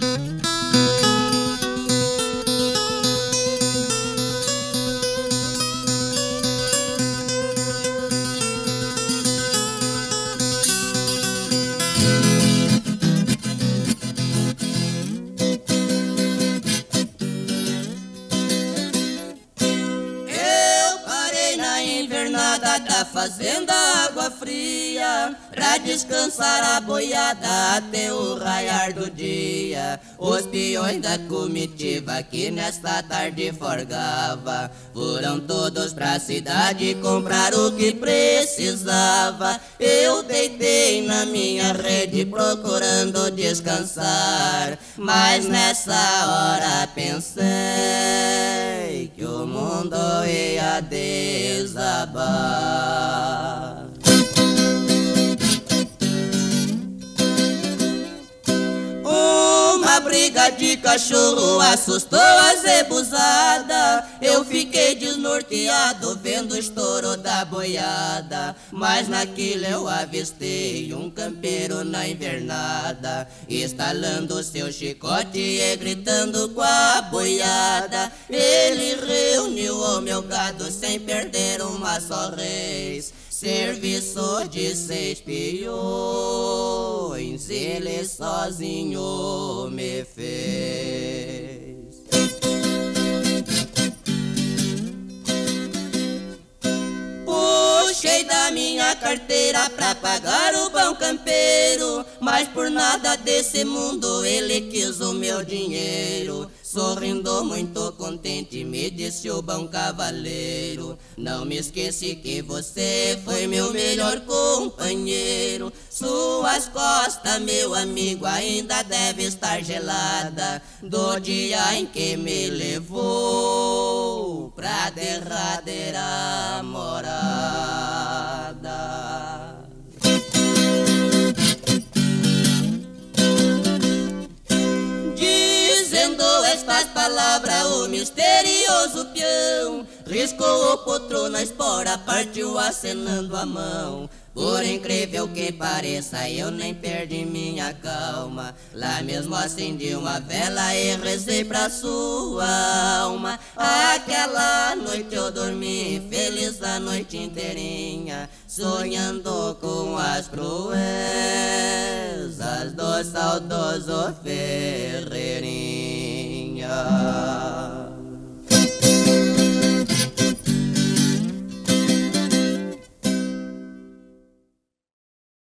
Da fazenda Água Fria, pra descansar a boiada até o raiar do dia. Os peões da comitiva que nesta tarde forgava foram todos pra cidade comprar o que precisava. Eu deitei na minha rede procurando descansar, mas nessa hora pensei que o mundo ia desabar. Uma briga de cachorro assustou a zebuzada. Eu fiquei desnorteado vendo o estouro da boiada, mas naquilo eu avistei um campeiro na invernada, estalando seu chicote e gritando com a boiada. Ele reuniu o meu gado sem perder uma só res. Serviço de 6 peões, ele sozinho me fez. Puxei da minha carteira pra pagar o bom campeiro, mas por nada desse mundo ele quis o meu dinheiro. Sorrindo muito contente me disse o bom cavaleiro: não me esqueci que você foi meu melhor companheiro. Suas costas, meu amigo, ainda deve estar gelada do dia em que me levou pra derradeira morada. Estas palavras o misterioso peão riscou o potro na espora, partiu acenando a mão. Por incrível que pareça, eu nem perdi minha calma. Lá mesmo acendi uma vela e rezei pra sua alma. Aquela noite eu dormi feliz a noite inteirinha, sonhando com as proezas do saudoso Ferreirinha.